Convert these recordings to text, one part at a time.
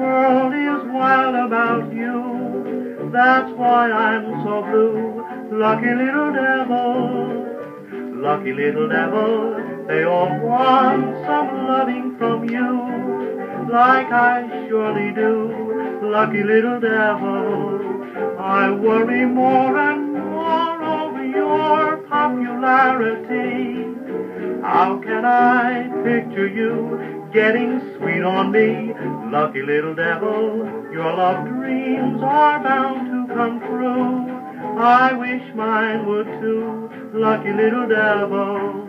world is wild about you. That's why I'm so blue. Lucky little devil, lucky little devil. They all want some loving from you, like I surely do. Lucky little devil, I worry more and more over your popularity. How can I picture you getting sweet on me? Lucky little devil, your love dreams are bound to come true. I wish mine would too, lucky little devil.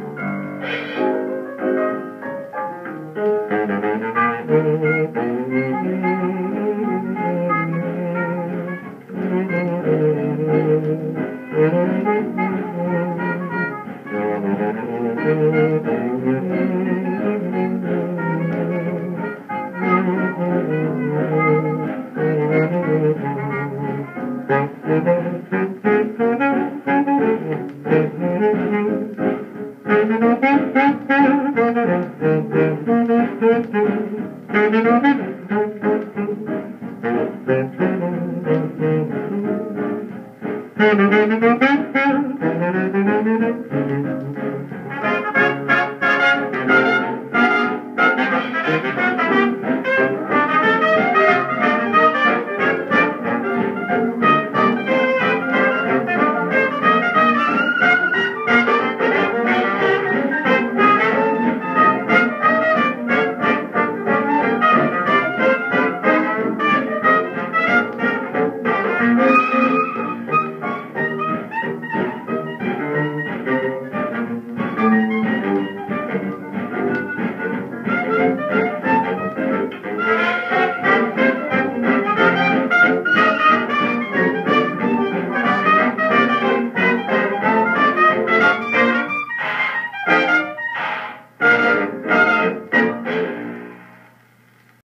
Thank you.